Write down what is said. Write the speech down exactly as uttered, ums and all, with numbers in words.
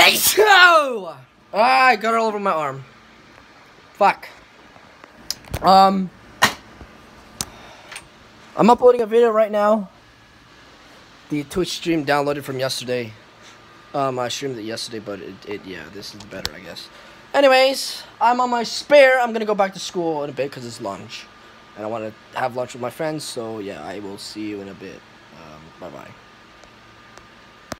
Ah, I got it all over my arm. Fuck. Um, I'm uploading a video right now. The Twitch stream downloaded from yesterday. Um, I streamed it yesterday, but it, it yeah, this is better, I guess. Anyways, I'm on my spare. I'm gonna go back to school in a bit because it's lunch, and I want to have lunch with my friends. So yeah, I will see you in a bit. Um, bye bye.